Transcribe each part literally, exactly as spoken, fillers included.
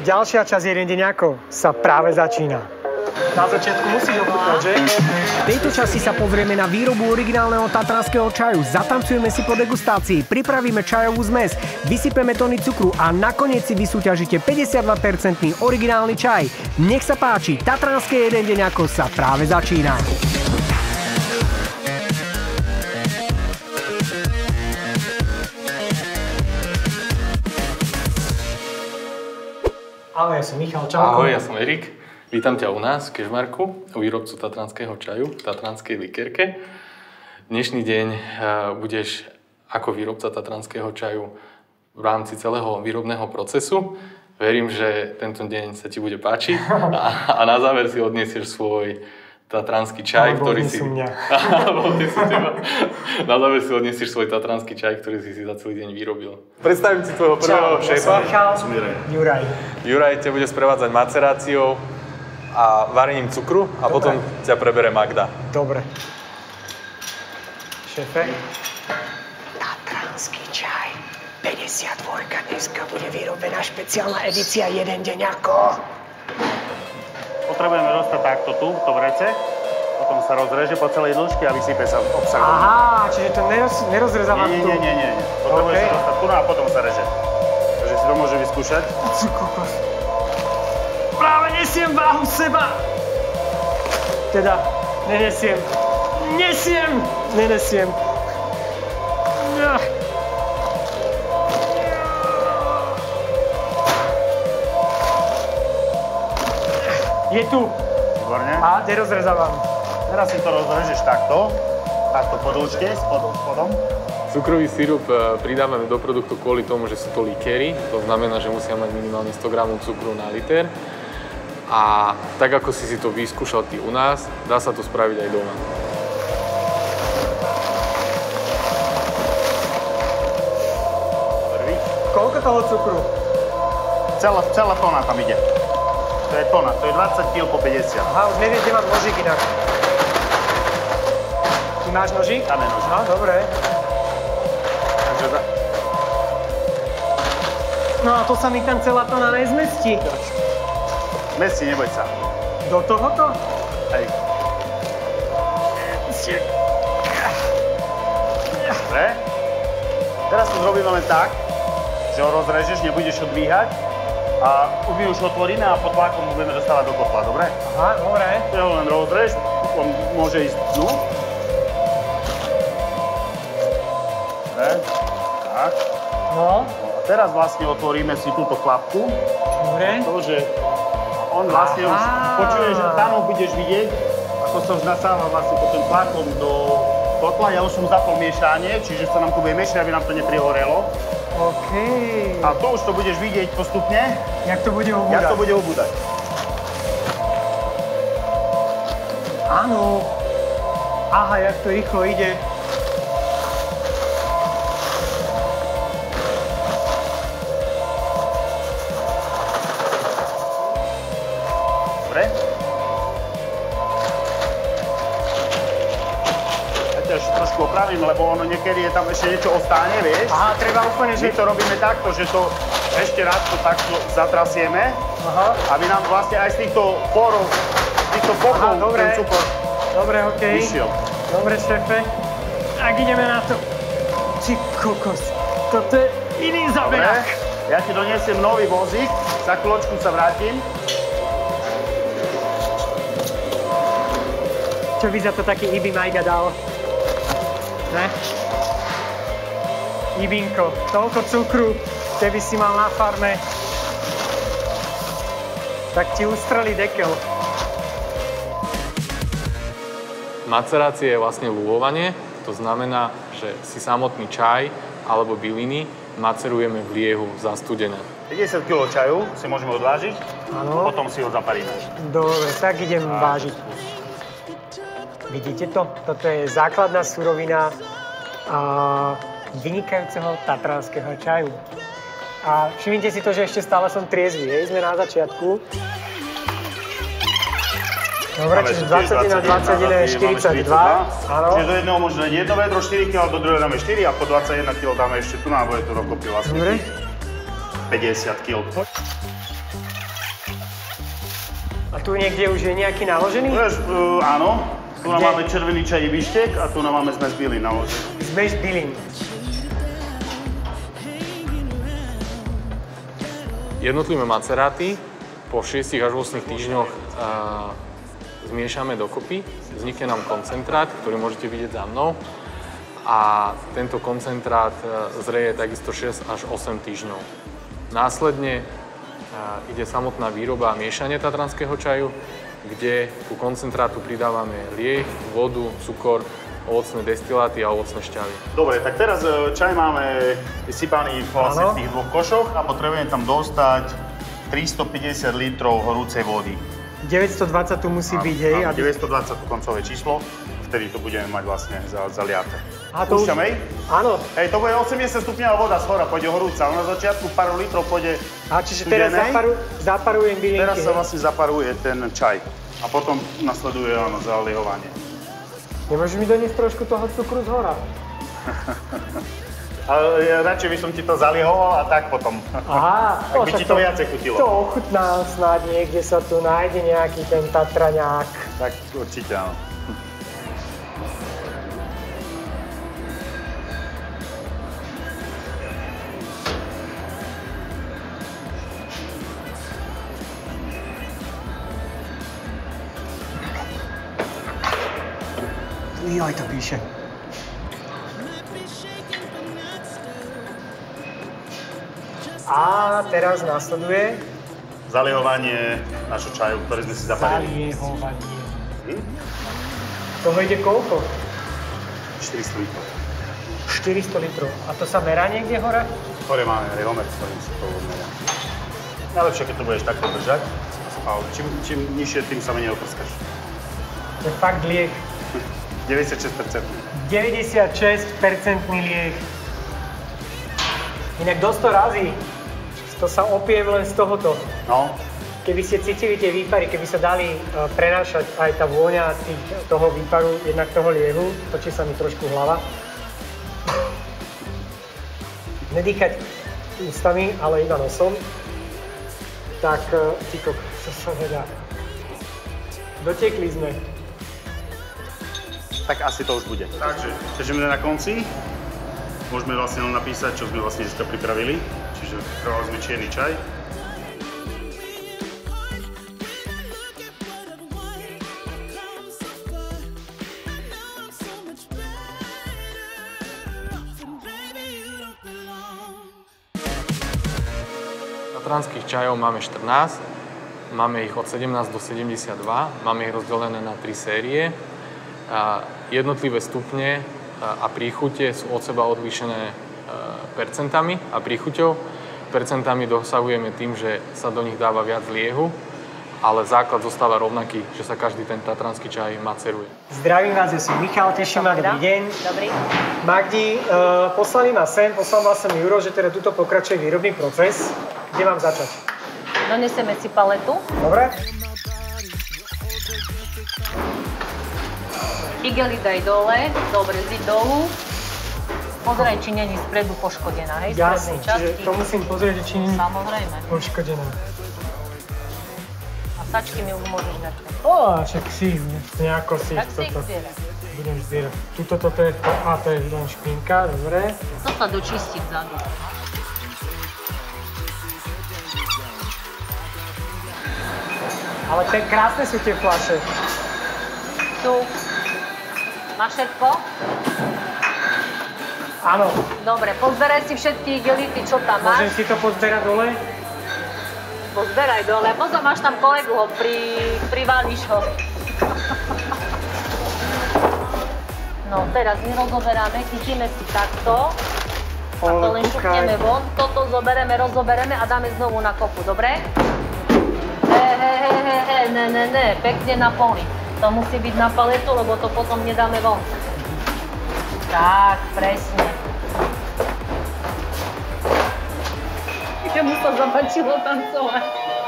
Ďalšia časť jeden deň ako sa práve začína. Na začiatku musíš ochutnať, že? V tejto časti sa pozrieme na výrobu originálneho tatranského čaju, zatancujeme si po degustácii, pripravíme čajovú zmes, vysypeme tony cukru a nakoniec si vysúťažíte päťdesiatdva percent originálny čaj. Nech sa páči, tatranské jeden deň ako sa práve začína. Ahoj, ja som Michal, čau. Ahoj, ja som Erik. Vítam ťa u nás v Kežmarku, u výrobcu tatranského čaju, tatranskej likérke. Dnešný deň budeš ako výrobca tatranského čaju v rámci celého výrobného procesu. Verím, že tento deň sa ti bude páčiť a, a na záver si odniesieš svoj tatranský čaj, no, ktorý si... mňa. Na záver si odniesieš svoj tatranský čaj, ktorý si si za celý deň vyrobil. Predstavím si tvojho prvého Čau, šéfa. Ja som Michal. Juraj. Juraj ťa bude sprevádzať maceráciou a varením cukru a Dobre. Potom ťa prebere Magda. Dobre. Šéfe? Tatranský čaj. päťdesiatdva dneska bude vyrobená špeciálna edícia jeden deň ako. Potrebujeme dostať takto tu, to vrece, potom sa rozreže po celej dĺžke a vysype sa obsah. Aha, čiže to neroz, nerozrezávam tu. Nie, nie, nie, nie. Potrebuješ okay. sa dostať tu a potom sa reže. Takže si to môže vyskúšať. Ty kokos. Práve nesiem váhu seba. Teda, nenesiem. Nesiem! Nenesiem. Je tu. Výborne. A nerozrezávam. Teraz si to rozrežeš takto. Takto po dĺžke, spodom. Cukrový sirup pridávame do produktu kvôli tomu, že sú to likéry. To znamená, že musia mať minimálne sto gramov cukru na liter. A tak, ako si si to vyskúšal ty u nás, dá sa to spraviť aj doma. Prvý. Koľko toho cukru? Celá, celá tona tam ide. To je tona, to je dvadsať kilogramov po päťdesiat. Aha, už neviem, kde mám nožík inak. Ty máš nožík? Tam je nožík. No, dobre. Takže da... No a to sa mi tam celá tona nezmestí. Zmestí, neboj sa. Do tohoto? Hej. Dobre. Teraz to zrobíme len tak, že ho rozrežeš, nebudeš ho dvíhať. A my už otvoríme a pod tlakom ho budeme dostávať do kotla, dobre? Aha, dobre. Ty ho len rozrež, on môže ísť dnu. Dobre, tak. No. No a teraz vlastne otvoríme si túto klapku. Dobre. To, že on vlastne už počuje, že tam ho budeš vidieť, ako sa už nasáva vlastne pod tým tlakom do kotla. Ja už som zapol miešanie, čiže sa nám to bude miešať, aby nám to neprihorelo. OK. A to už to budeš vidieť postupne. Jak to bude ubúdať? Jak to bude ubúdať. Áno. Aha, jak to rýchlo ide. Dobre. Ja ťa ešte trošku opravím, lebo ono niekedy je tam ešte niečo ostáne, vieš? Aha, treba úplne, My že... to robíme takto, že to ešte raz to takto zatrasieme, Aha. aby nám vlastne aj z týchto porov, z týchto bokov ten cukor Dobre, okej. vyšiel. Dobre, šéfe. Tak ideme na to. Ty kokos, toto je iný Dobre, zaberák. ja ti doniesiem nový vozík, za chvíľočku sa vrátim. Čo by za to taký Ibi Majga dal? Ne? Ibinko, toľko cukru, keby si mal na farme, tak ti ustrelí dekel. Macerácia je vlastne lúvovanie, to znamená, že si samotný čaj alebo byliny macerujeme v liehu zastudené. päťdesiat kilogramov čaju si môžeme odvážiť, Áno. potom si ho zaparíme. Dobre, tak idem vážiť. Vidíte to? Toto je základná surovina a vynikajúceho tatranského čaju. A všimnite si to, že ešte stále som triezvy, hej? Sme na začiatku. Dobre, čiže dvadsaťjeden na dvadsaťjeden je štyridsaťdva. Áno. Čiže do jedného môže dať jedno vedro, štyri kilogramov, do druhého dáme štyri a po dvadsaťjeden kilogramov dáme ešte tu na, bude tu dokopy vlastne Dobre. päťdesiat kilogramov. A tu niekde už je nejaký naložený? Vieš, uh, áno. Tu nám máme červený čaj bištek a tu nám máme zmes bylín naložený. Zmes bylín. Jednotlivé maceráty po šiestich až ôsmich týždňoch uh, zmiešame dokopy. Vznikne nám koncentrát, ktorý môžete vidieť za mnou. A tento koncentrát zreje takisto šesť až osem týždňov. Následne ide samotná výroba a miešanie tatranského čaju, kde ku koncentrátu pridávame lieh, vodu, cukor, ovocné destiláty a ovocné šťavy. Dobre, tak teraz čaj máme vysypaný vlastne v tých dvoch košoch a potrebujeme tam dostať tristopäťdesiat litrov horúcej vody. deväťstodvadsať tu musí byť, hej? Áno, deväťstodvadsať to koncové číslo, vtedy to budeme mať vlastne zaliate. A to Púšťam, už... hej? Áno. Hej, to bude osemdesiat stupňová voda z hora, pôjde horúca. Na začiatku pár litrov pôjde A čiže teraz zaparu, zaparujem bylinky. Teraz sa vlastne zaparuje ten čaj. A potom nasleduje áno, zaliehovanie. Nemôžeš mi doniesť trošku toho cukru z hora? Ale ja radšej by som ti to zaliehoval a tak potom. Aha. Tak by ti to viacej chutilo. To ochutnám snáď niekde sa tu nájde nejaký ten tatraňák. Tak určite áno. Joj, to píše. A teraz nasleduje Zaliehovanie našho čaju, ktorý sme si zaparili. zaliehovanie. Hm? Toho ide koľko? štyristo litrov. štyristo litrov. A to sa merá niekde hore? Hore máme riomer, s ktorým sa to odmeria. Najlepšie, keď to budeš takto držať. A čím, čím nižšie, tým sa menej oprskaš. To je fakt lieh. deväťdesiatšesť percent. deväťdesiatšesť percent lieh. Inak dosť to razí. To sa opiem len z tohoto. No. Keby ste cítili tie výpary, keby sa dali uh, prenášať aj tá vôňa tých, toho výparu, jednak toho liehu, točí sa mi trošku hlava. Nedýchať ústami, ale iba nosom. Tak, uh, ty kok, to sa nedá. Dotekli sme. Tak asi to už bude. Takže, keďže sme na konci, môžeme vlastne len napísať, čo sme vlastne dneska pripravili. Čiže pripravili sme čierny čaj. Tatranských čajov máme štrnásť, máme ich od sedemnásť do sedemdesiatdva, máme ich rozdelené na tri série. A jednotlivé stupne a príchute sú od seba odlíšené percentami a príchuťou. Percentami dosahujeme tým, že sa do nich dáva viac liehu, ale základ zostáva rovnaký, že sa každý ten tatranský čaj maceruje. Zdravím vás, ja som Michal, teším ma, dobrý deň. Dobrý. Magdi, uh, poslali ma sem, poslal ma sem Juro, že teda tuto pokračuje výrobný proces. Kde mám začať? Donesieme si paletu. Dobre. Igely daj dole, dobre, ziď dolu. Pozeraj, či není spredu poškodená, hej, Jasne, strednej časti. čiže to musím pozrieť, či nie je Samozrejme. poškodená. A sačky mi už môžeš dať. Ó, však si, nejako si Tak si ich toto. zbieraj. Budem zbierať. Tuto toto je, a to je len špinka, dobre. To sa dočistí vzadu. Ale ten, krásne sú tie fľaše. Tu. Máš všetko? Áno, Dobre, pozberaj si všetky igelity, čo tam môžem máš. si to pozberať dole? Pozberaj dole. Pozor, máš tam kolegu, ho pri, privalíš ho. No, teraz my rozoberáme, chytíme si takto. A to len šupneme von. Toto zobereme, rozobereme a dáme znovu na kopu, dobre? He, he, he, he, he, ne, ne, ne, pekne na poli. To musí byť na paletu, lebo to potom nedáme von. Tak, presne. Jemu sa zapáčilo tancovať.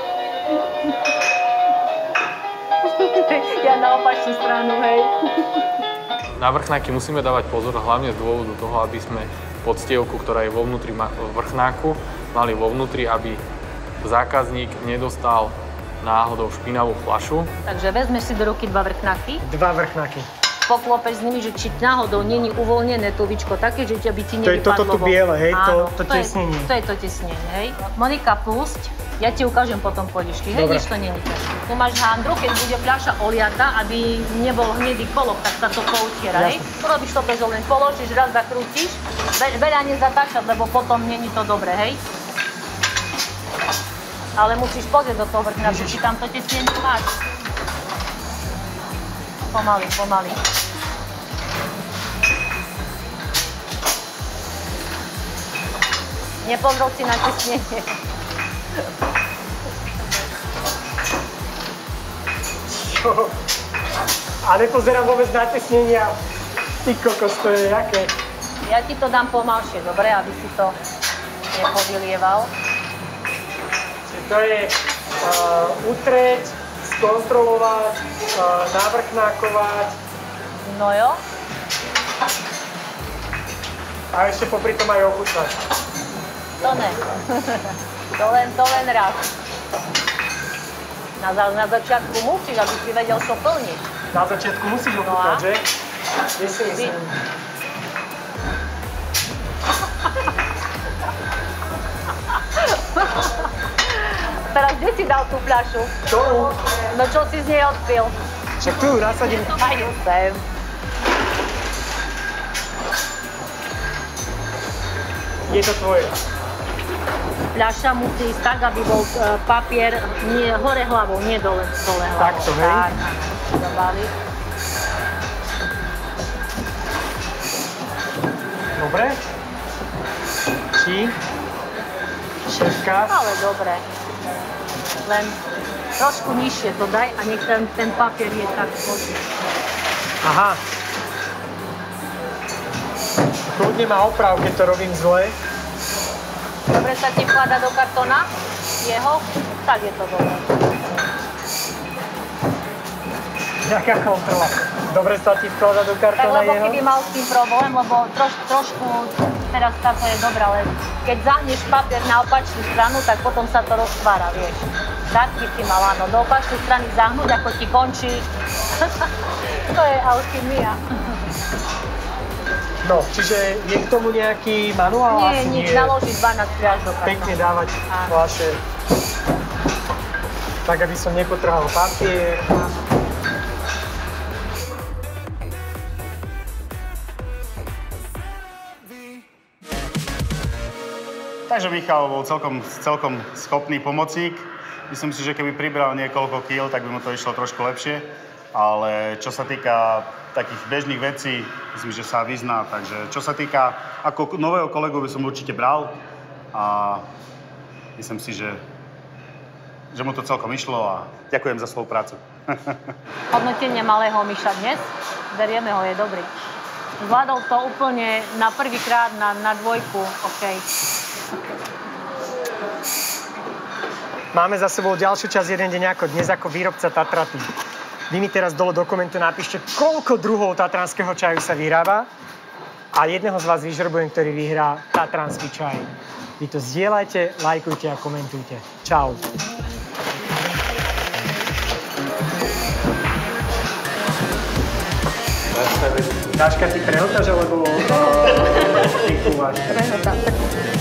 Ja na opačnú stranu, hej. Na vrchnáky musíme dávať pozor hlavne z dôvodu toho, aby sme podstievku, ktorá je vo vnútri vrchnáku, mali vo vnútri, aby zákazník nedostal náhodou špinavú fľašu. Takže vezmeš si do ruky dva vrchnáky. Dva vrchnáky. Poklopeš s nimi, že či náhodou není uvoľnené to víčko také, že by ti To je nevypadlo. toto tu biele, hej? Áno, To, to tesnenie. Je, to je to tesnenie, hej? Monika, pusť. Ja ti ukážem potom poličky, hej? Dobre. Nič to není ťažké. Tu máš handru, keď bude fľaša oliata, aby nebol hnedý kolok, tak sa to poutiera, hej? Urobíš to bez len položíš, raz zakrútiš, ve, veľa nezatáčať, lebo potom není to dobre, hej? Ale musíš pozrieť do toho vrchnáku, či tam to tesnenie máš. Pomaly, pomaly. Nepozrel si na tesnenie. Čo? A nepozerám vôbec na tesnenia. Ty kokos, to je jaké? Ja ti to dám pomalšie, dobre, aby si to nepovylieval. Čiže to je uh, utrieť, skontrolovať, uh, navrchnákovať. No jo. A ešte popri tom aj ochutnať. To ne. To len, to len raz. Na, na začiatku musíš, aby si vedel, čo plniť. Na začiatku musíš No ochutnať, a? že? Ja si myslím. Teraz kde si dal tú fľašu? Tu. No čo si z nej odpil? Však tu nasadím. Aj ju sem. Je to tvoje. Fľaša musí ísť tak, aby bol uh, papier nie, hore hlavou, nie dole, dole hlavou. Takto, hej? Tak, zabali. Dobre. Či? Šeška. Ale dobre. Len trošku nižšie to daj a nech ten, ten papier je tak skočí. Aha. Kľudne ma oprav, keď to robím zle. Dobre sa ti vklada do kartóna? Jeho? Tak je to dobre. Jaká kontrola? Dobre sa ti vklada do Tak kartóna lebo jeho? keby mal s tým problém, lebo troš, trošku, teraz táto je dobrá, ale keď zahneš papier na opačnú stranu, tak potom sa to roztvára, vieš. Tak by si mal, áno, do opačnej strany zahnúť, ako ti končí. To je alchymia. No, čiže je k tomu nejaký manuál? Nie, Asi nič, nie. naložiť dvanásť priaž do kartóna. Pekne dávať Áno. fľaše. Tak, aby som nepotrhal papier. Takže Michal bol celkom, celkom schopný pomocník. Myslím si, že keby pribral niekoľko kíl, tak by mu to išlo trošku lepšie. Ale čo sa týka takých bežných vecí, myslím, že sa vyzná. Takže čo sa týka ako nového kolegu by som určite bral. A myslím si, že, že mu to celkom išlo a ďakujem za spoluprácu. Hodnotenie malého myša dnes. Berieme ho, je dobrý. Zvládol to úplne na prvýkrát na, na dvojku. OK. Máme za sebou ďalšiu časť jeden deň ako dnes ako výrobca Tatraty. Vy mi teraz dole do komentu napíšte, koľko druhov tatranského čaju sa vyrába a jedného z vás vyžrebujem, ktorý vyhrá tatranský čaj. Vy to zdieľajte, lajkujte a komentujte. Čau. Dáška, ty prehotáš, alebo ty kúvaš? Prehotáš.